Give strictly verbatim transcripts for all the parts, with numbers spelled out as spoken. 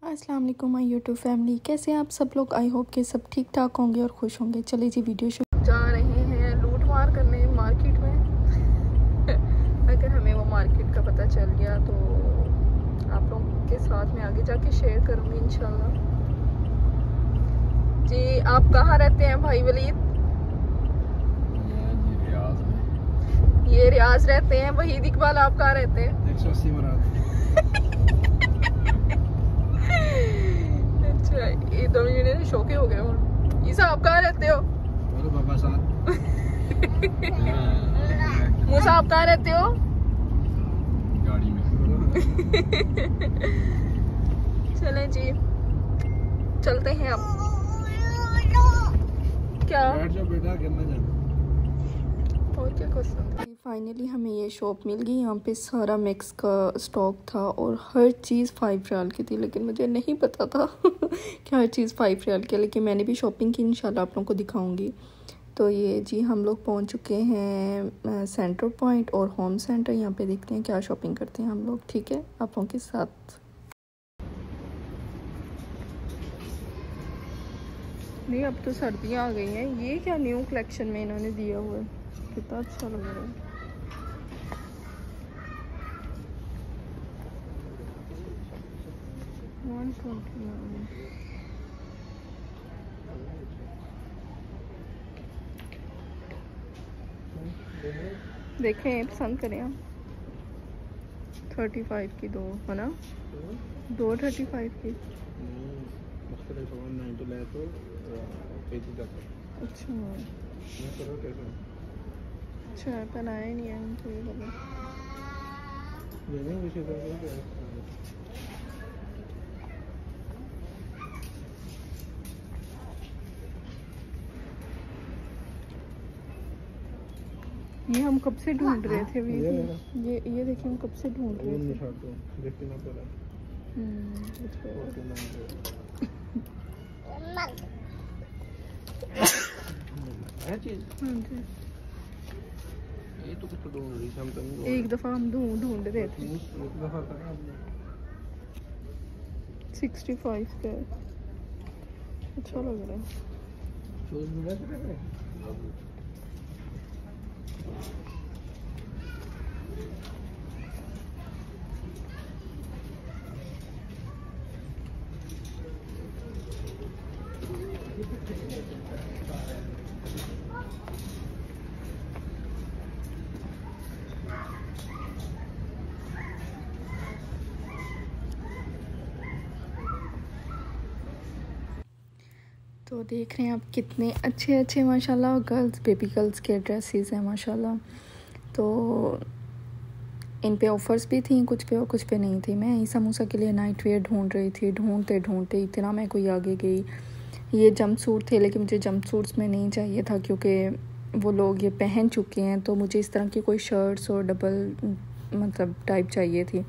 अस्सलाम वालेकुम my YouTube family, कैसे हैं आप सब लोग। आई होप कि सब ठीक ठाक होंगे और खुश होंगे। चलिए जी वीडियो शुरू। जा रहे हैं लूट मार करने मार्केट में अगर हमें वो मार्केट का पता चल गया तो आप लोगों के साथ में आगे जाके शेयर करूँगी इंशाल्लाह। जी आप कहाँ रहते हैं भाई वलीद? ये रियाज रहते हैं। वहीद इकबाल आप कहाँ रहते हैं? एक सौ अस्सी मराद। अच्छा ये दो मिनट शौके हो गए हूँ। ईसा आप कहाँ रहते हो? बाबा साहब। मूसा आप कहाँ रहते हो? गाड़ी में। चलें जी चलते हैं अब। क्या बैठ जाओ बेटा, गिरना जाना। और क्या कर सकते। फाइनली हमें ये शॉप मिल गई। यहाँ पे सारा मिक्स का स्टॉक था और हर चीज़ फाइव रियाल की थी, लेकिन मुझे नहीं पता था कि हर चीज़ फाइव रियाल की। लेकिन मैंने भी शॉपिंग की, इंशाल्लाह आप लोगों को दिखाऊंगी। तो ये जी हम लोग पहुँच चुके हैं सेंटर पॉइंट और होम सेंटर। यहाँ पे देखते हैं क्या शॉपिंग करते हैं हम लोग। ठीक है आप लोगों के साथ। नहीं अब तो सर्दियाँ आ गई हैं। ये क्या न्यू कलेक्शन में इन्होंने दिया हुआ है, कितना अच्छा लग रहा है। One twenty nine. देखें पसंद करें आप। थर्टी फाइव की दो है ना, दो थर्टी फाइव की। अच्छा अच्छा पहनाया नहीं है इनको ये वाला। ये हम कब से ढूंढ रहे थे। भी ये ये देखिए हम कब से ढूंढ रहे थे। ये तो कुछ ढूंढ रही थी हम तो। एक दफा हम ढूंढ ढूंढ रहे थे। एक दफा था सिक्सटी फाइव का अच्छा लग रहा है। तो देख रहे हैं आप कितने अच्छे अच्छे माशाल्लाह गर्ल्स बेबी गर्ल्स के ड्रेसेस हैं माशाल्लाह। तो इन पे ऑफ़र्स भी थी, कुछ पे और कुछ पे नहीं थी। मैं ईसा मूसा के लिए नाइट वेयर ढूंढ रही थी, ढूंढते ढूंढते इतना मैं कोई आगे गई। ये जंप सूट थे, लेकिन मुझे जंप सूट्स में नहीं चाहिए था क्योंकि वो लोग ये पहन चुके हैं। तो मुझे इस तरह की कोई शर्ट्स और डबल मतलब टाइप चाहिए थी।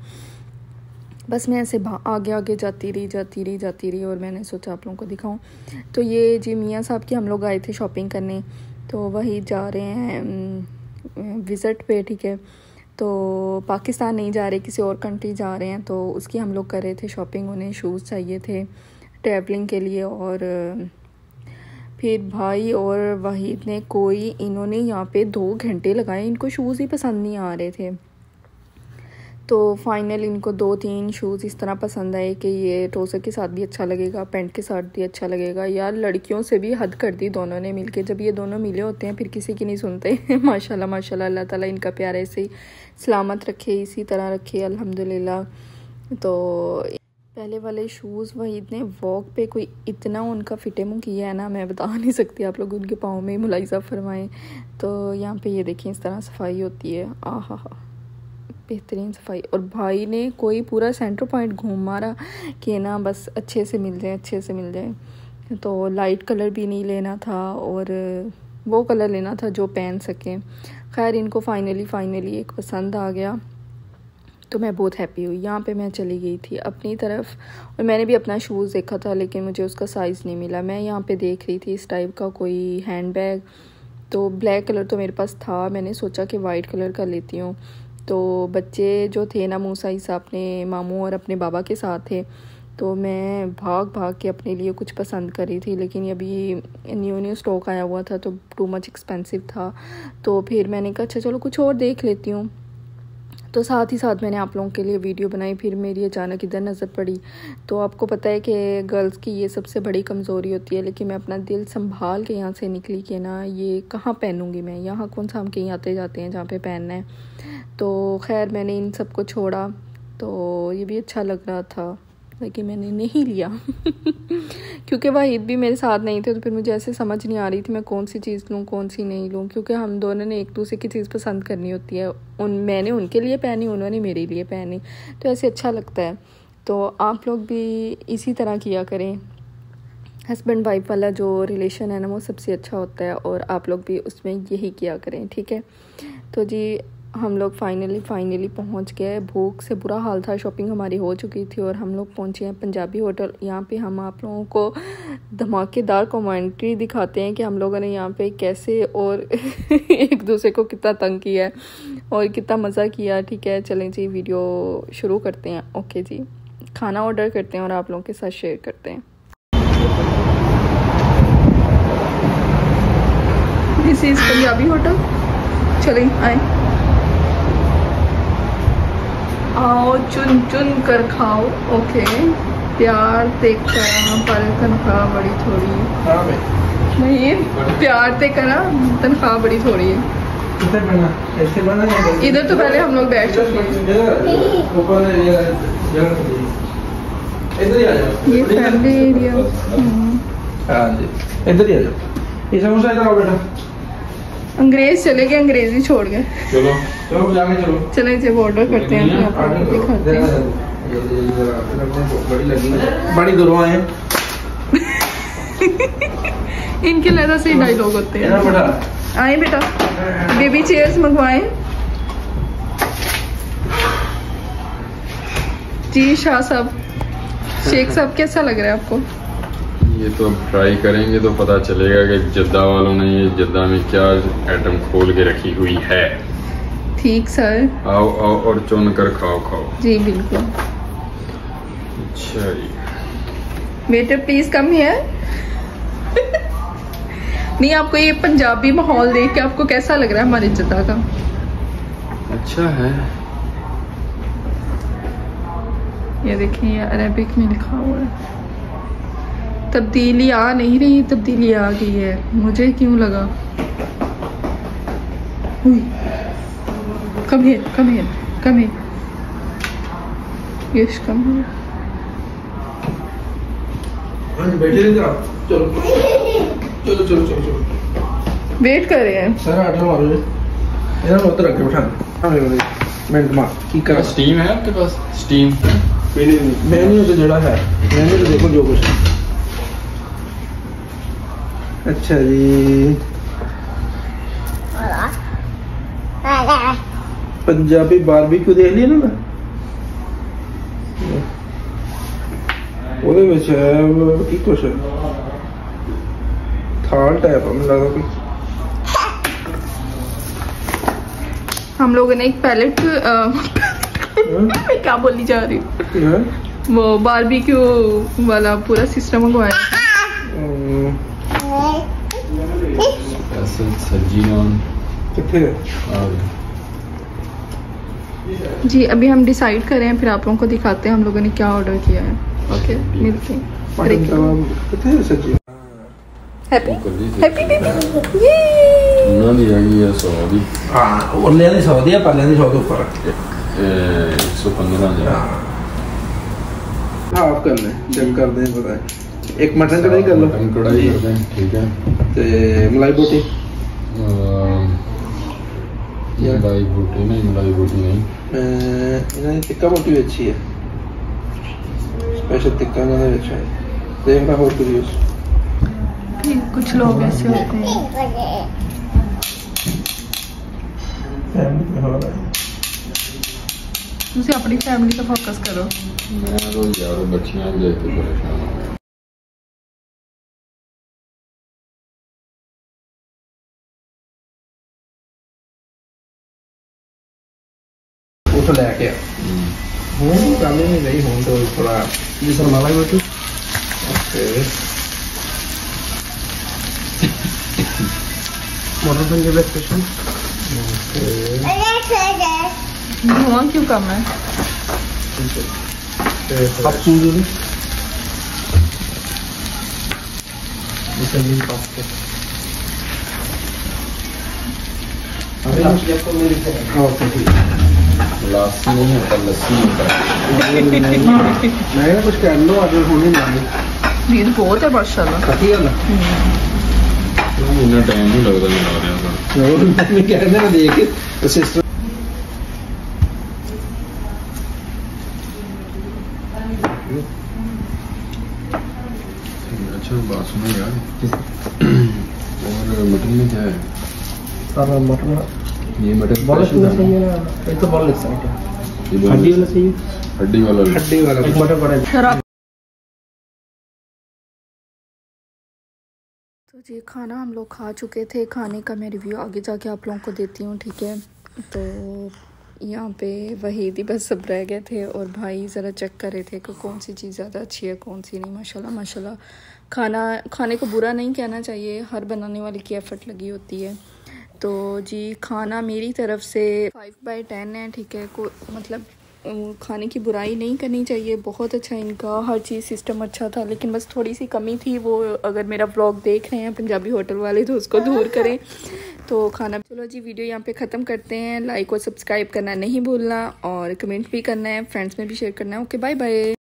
बस मैं ऐसे आगे आगे जाती रही जाती रही जाती रही और मैंने सोचा आप लोगों को दिखाऊं। तो ये जी मियाँ साहब की हम लोग आए थे शॉपिंग करने, तो वही जा रहे हैं विज़िट पे। ठीक है तो पाकिस्तान नहीं जा रहे, किसी और कंट्री जा रहे हैं। तो उसकी हम लोग कर रहे थे शॉपिंग। उन्हें शूज़ चाहिए थे ट्रैवलिंग के लिए। और फिर भाई और वहीद ने कोई इन्होंने यहाँ पे दो घंटे लगाए, इनको शूज़ ही पसंद नहीं आ रहे थे। तो फाइनल इनको दो तीन शूज़ इस तरह पसंद आए कि ये ट्राउज़र के साथ भी अच्छा लगेगा, पैंट के साथ भी अच्छा लगेगा। यार लड़कियों से भी हद कर दी दोनों ने मिलके। जब ये दोनों मिले होते हैं फिर किसी की नहीं सुनते। माशाल्लाह माशाल्लाह, अल्लाह ताला इनका प्यार ऐसे ही सलामत रखे, इसी तरह रखे अल्हम्दुलिल्लाह। तो पहले वाले शूज़ वही इतने वॉक पे कोई इतना उनका फिटे मुँह किया है ना, मैं बता नहीं सकती। आप लोग उनके पाँव में मुलाइजा फरमाएँ। तो यहाँ पे ये देखें इस तरह सफाई होती है, आ हा हा बेहतरीन सफाई। और भाई ने कोई पूरा सेंटर पॉइंट घूम मारा कि ना बस अच्छे से मिल जाए अच्छे से मिल जाए। तो लाइट कलर भी नहीं लेना था और वो कलर लेना था जो पहन सकें। खैर इनको फाइनली फाइनली एक पसंद आ गया तो मैं बहुत हैप्पी हुई। यहाँ पे मैं चली गई थी अपनी तरफ और मैंने भी अपना शूज़ देखा था, लेकिन मुझे उसका साइज़ नहीं मिला। मैं यहाँ पे देख रही थी इस टाइप का कोई हैंड बैग, तो ब्लैक कलर तो मेरे पास था। मैंने सोचा कि वाइट कलर का लेती हूँ। तो बच्चे जो थे ना, मूसा ईसा अपने मामू और अपने बाबा के साथ थे, तो मैं भाग भाग के अपने लिए कुछ पसंद करी थी, लेकिन अभी न्यू न्यू स्टॉक आया हुआ था तो टू मच एक्सपेंसिव था। तो फिर मैंने कहा अच्छा चलो कुछ और देख लेती हूँ। तो साथ ही साथ मैंने आप लोगों के लिए वीडियो बनाई। फिर मेरी अचानक इधर नज़र पड़ी। तो आपको पता है कि गर्ल्स की ये सबसे बड़ी कमज़ोरी होती है, लेकिन मैं अपना दिल संभाल के यहाँ से निकली कि ना ये कहाँ पहनूँगी मैं, यहाँ कौन सा हम कहीं आते जाते हैं जहाँ पे पहनना है। तो खैर मैंने इन सब को छोड़ा। तो ये भी अच्छा लग रहा था, लेकिन मैंने नहीं लिया क्योंकि वाहिद भी मेरे साथ नहीं थे। तो फिर मुझे ऐसे समझ नहीं आ रही थी मैं कौन सी चीज़ लूँ कौन सी नहीं लूँ, क्योंकि हम दोनों ने एक दूसरे की चीज़ पसंद करनी होती है। उन मैंने उनके लिए पहनी, उन्होंने मेरे लिए पहनी, तो ऐसे अच्छा लगता है। तो आप लोग भी इसी तरह किया करें। हस्बैंड वाइफ वाला जो रिलेशन है ना वो सबसे अच्छा होता है, और आप लोग भी उसमें यही किया करें, ठीक है। तो जी हम लोग फाइनली फाइनली पहुंच गए। भूख से बुरा हाल था, शॉपिंग हमारी हो चुकी थी और हम लोग पहुंचे हैं पंजाबी होटल। यहाँ पे हम आप लोगों को धमाकेदार कमेंट्री दिखाते हैं कि हम लोगों ने यहाँ पे कैसे और एक दूसरे को कितना तंग किया है और कितना मज़ा किया। ठीक है, चलें जी वीडियो शुरू करते हैं। ओके जी, खाना ऑर्डर करते हैं और आप लोगों के साथ शेयर करते हैं। दिस इज़ पंजाबी होटल, चलें आए। आओ चुन चुन कर खाओ। ओके, प्यार ते करा पर तनख्वाह बड़ी थोड़ी है। नहीं, प्यार ते करा तनख्वाह बड़ी थोड़ी है। इधर तो पहले हम लोग बैठ चुके हैं। ये फैमिली एरिया। हाँ जी, इधर ही आ जाओ। ये समोसा इधर आओ बेटा। अंग्रेज चले गए, अंग्रेजी छोड़ गए। चलो चलो जाके चलो। चले जब ऑर्डर करते हैं तो आप लोगों को दिखाते हैं। बड़ी लगी बड़ी दूरों आए इनके लहजा से डायलॉग होते हैं। आए बेटा, बेबी चेयर्स मंगवाएं जी। शाह साहब, शेख साहब कैसा लग रहा है आपको? ये तो अब ट्राई करेंगे तो पता चलेगा कि जद्दा वालों ने ये जद्दा में क्या आइटम खोल के रखी हुई है। ठीक सर। आओ आओ और चुन कर खाओ खाओ। जी बिल्कुल। अच्छा जी, वेटर प्लीज कम हियर। नहीं, आपको ये पंजाबी माहौल देख के आपको कैसा लग रहा है हमारे जद्दा का? अच्छा है। ये देखिए, ये अरेबिक में लिखा हुआ है। तब्दीली आ नहीं रही, तब्दीली आ गई है। मुझे क्यों लगा? कम है कम है कम है यश कम है। बैठे चलो चलो चलो चलो चलो वेट कर रहे हैं सर। आठ मारो इधर उधर रख के बैठा मिनट मार की कर। स्टीम है आपके पास? स्टीम मेन्यू तो जड़ा है, मेन्यू तो देखो जो कुछ। अच्छा जी, पंजाबी बारबेक्यू देख लिया ना? ਉਹਦੇ ਵਿੱਚ ਹੈ ਕੀ ਕੁਛ थाल टाइप हमें लगा कोई। हम लोगों ने एक पैलेट मैं क्या बोलनी चाह रही हूँ, वो बारबेक्यू वाला पूरा सिस्टम मंगवाया। जी अभी हम डिसाइड कर रहे हैं, फिर आप लोगों को दिखाते हैं हम लोगों ने क्या ऑर्डर किया है। ओके, मिलते हैं। Happy happy baby. ये ਉਹਨਾਂ ਦੀ ਹੈਗੀ ਹੈ सौ ਦੀ। ਹਾਂ ਉਹਲਿਆਂ ਦੀ सौ ਦੀ ਹੈ, ਪਰਲਿਆਂ ਦੀ सौ ਦੇ ਉੱਪਰ एक सौ पंद्रह जी। हाफ कर ले, चेक कर दें पता है। एक मटन कढ़ाई कर लो। मटन कढ़ाई कर दें, ठीक है। ते मलाई बोटी मलाई बोटी नहीं, मलाई बोटी नहीं, ਇਹਨਾਂ ਦੀ ਟਿੱਕਾ ਬੋਟੀ ਵੀ ਅੱਛੀ ਹੈ। स्पेशल टिक्का ना है, अच्छा है। देखना और कुछ कुछ लोग ऐसे होते हैं। फैमिली में हो रहा है, तुझे अपनी फैमिली का फोकस करो। मैं तो यार बच्चियां देख के परेशान हो गया। उठ लेके हूँ काले में नहीं हूँ तो थोड़ा जी सर मलाई बेटू ओके मोटर पंजाब स्टेशन धुआं क्यों कम है? आप सुन दो विटामिन पास्ता अरे आपको मेरी ओके ठीक लस्सी नहीं होता लस्सी होता मैं कुछ कर लो आगे होने ना भीड़ बहुत है माशाल्लाह। सही है ना इतना टाइम नहीं लगता बना रहे हैं मैं कह रहा था देख तो सिस्टर अच्छा बात सुनो यार और मटन में क्या है? सारा मटन ये मटन बहुत सही है ना ये तो बहुत अच्छा है हड्डी वाला सही है हड्डी वाला हड्डी वाला एक मटन बड़ा शराब। तो जी खाना हम लोग खा चुके थे। खाने का मैं रिव्यू आगे जाके आप लोगों को देती हूँ, ठीक है। तो यहाँ पे वहीद ही बस सब रह गए थे और भाई ज़रा चेक कर रहे थे कि कौन सी चीज़ ज़्यादा अच्छी है कौन सी नहीं। माशाल्लाह माशाल्लाह खाना खाने को बुरा नहीं कहना चाहिए, हर बनाने वाले की एफ़र्ट लगी होती है। तो जी खाना मेरी तरफ से फाइव बाई टेन है, ठीक है। को मतलब खाने की बुराई नहीं करनी चाहिए, बहुत अच्छा इनका हर चीज़ सिस्टम अच्छा था, लेकिन बस थोड़ी सी कमी थी। वो अगर मेरा व्लॉग देख रहे हैं पंजाबी होटल वाले तो उसको दूर करें। तो खाना चलो जी वीडियो यहाँ पे ख़त्म करते हैं। लाइक और सब्सक्राइब करना नहीं भूलना और कमेंट भी करना है, फ्रेंड्स में भी शेयर करना है। Okay bye bye.